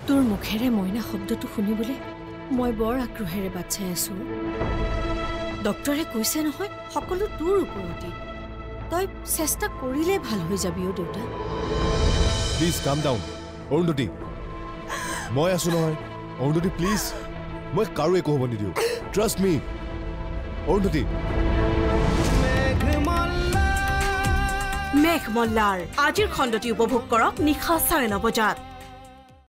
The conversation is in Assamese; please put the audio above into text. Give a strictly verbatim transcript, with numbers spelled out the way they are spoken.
তোৰ মুখেৰে মইনা শব্দটো শুনিবলৈ মই বৰ আগ্ৰহেৰে বাট চাই আছো ডক্টৰে কৈছে নহয় সকলো তোৰ ওপৰতে তই চেষ্টা কৰিলে ভাল হৈ যাবি ও দেউতা প্লিজ কাম ডাউন অৰুন্ধতী মই আছো নহয় অৰুন্ধতী প্লিজ মই কাৰো একো হ'ব নিদিওঁ ট্ৰাষ্ট মি অৰুন্ধতী মেঘমল্লাৰ আজিৰ খণ্ডটি উপভোগ কৰক নিশা চাৰে ন বজাত।